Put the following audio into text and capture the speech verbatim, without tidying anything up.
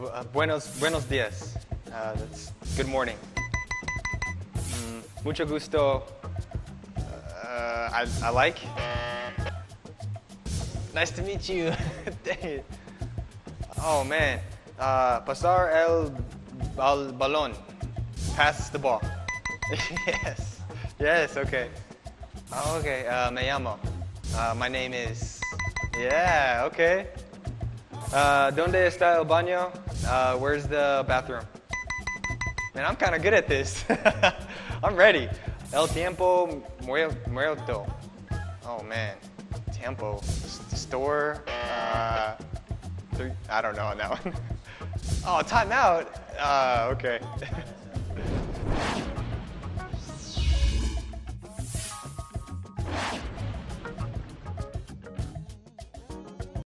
uh, buenos, buenos días. Uh, that's good morning. Mm, mucho gusto. Uh, I, I like. Nice to meet you. Dang it. Oh man. Uh, pasar el bal balón. Pass the ball. Yes. Yes. Okay. Oh, okay. Uh, me llamo. Uh, my name is. Yeah. Okay. Uh, ¿Dónde está el baño? Uh, where's the bathroom? Man, I'm kind of good at this. I'm ready. El tiempo muerto. Oh man, tiempo. Store. Uh, three, I don't know on that one. Oh, timeout. Uh, okay.